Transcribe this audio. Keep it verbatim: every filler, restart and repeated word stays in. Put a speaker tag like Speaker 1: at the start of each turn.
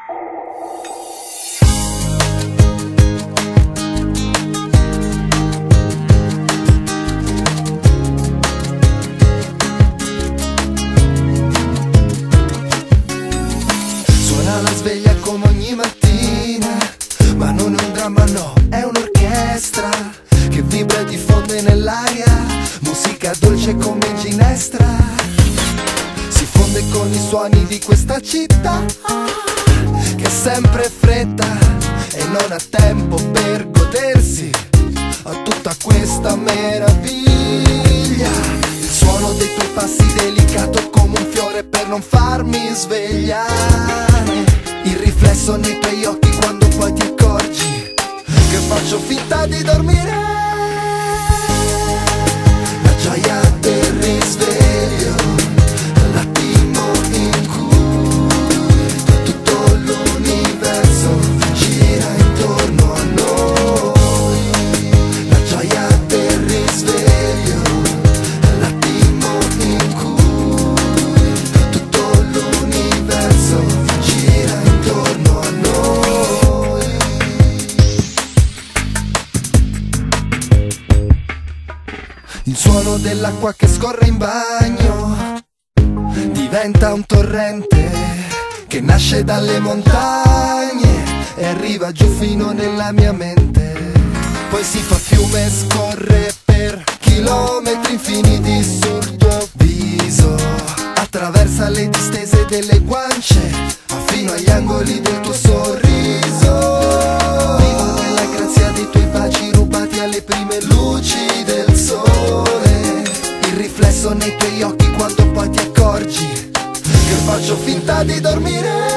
Speaker 1: Suona la sveglia come ogni mattina, ma non è un dramma, no, è un'orchestra che vibra e diffonde nell'aria, musica dolce come ginestra. Si fonde con i suoni di questa città che ha sempre fretta e non ha tempo per godersi a tutta questa meraviglia. Il suono dei tuoi passi delicato come un fiore per non farmi svegliare, il riflesso nei tuoi occhi quando poi ti accorgi che faccio finta di dormire, la gioia del risveglio, l'attimo in cui tutto l'universo gira intorno a noi, la gioia del risveglio, l'attimo in cui tutto l'universo gira intorno a noi. Il suono dell'acqua che scorre in bagno diventa un torrente che nasce dalle montagne e arriva giù fino nella mia mente. Poi si fa fiume e scorre per chilometri infiniti sul tuo viso, attraversa le distese delle guance fino agli angoli del tuo sorriso. Vivo nella grazia dei tuoi baci rubati alle prime luci del sole, il riflesso nei tuoi occhi quando poi ti accorgi che faccio finta di dormire,